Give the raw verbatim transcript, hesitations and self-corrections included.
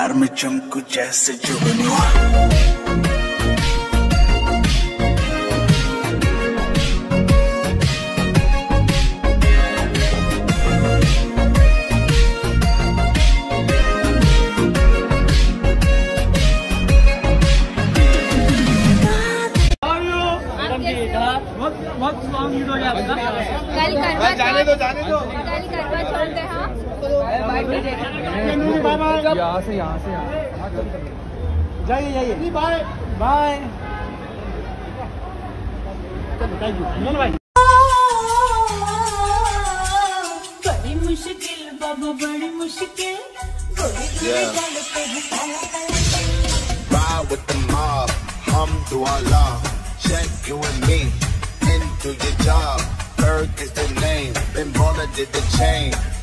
प्यार में चमकू जैसे जुगनू। बहुत स्ट्रॉन्ग हीरो है आपका। कल करवा जाने दो जाने दो कल करवा चौथ है। हाँ यहाँ से यहाँ से जाइए जाइए बाय बाय। बड़ी मुश्किल बाबा बड़ी मुश्किल। Ride with the mob, Alhamdulillah. Check you and me into your job. Berg is the name. Ben Baller did the chain.